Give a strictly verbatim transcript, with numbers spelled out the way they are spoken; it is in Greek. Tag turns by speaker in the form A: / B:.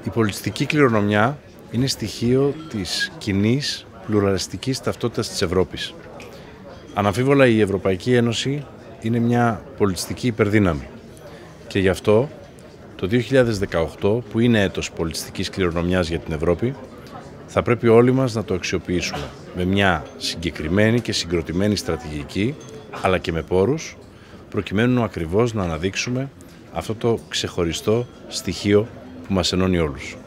A: Η πολιτιστική κληρονομιά είναι στοιχείο της κοινής πλουραλιστικής ταυτότητας της Ευρώπης. Αναμφίβολα η Ευρωπαϊκή Ένωση είναι μια πολιτιστική υπερδύναμη και γι' αυτό το δύο χιλιάδες δεκαοκτώ, που είναι έτος πολιτιστικής κληρονομιάς για την Ευρώπη, θα πρέπει όλοι μας να το αξιοποιήσουμε με μια συγκεκριμένη και συγκροτημένη στρατηγική, αλλά και με πόρους, προκειμένου ακριβώς να αναδείξουμε αυτό το ξεχωριστό στοιχείο που μας ενώνει όλους.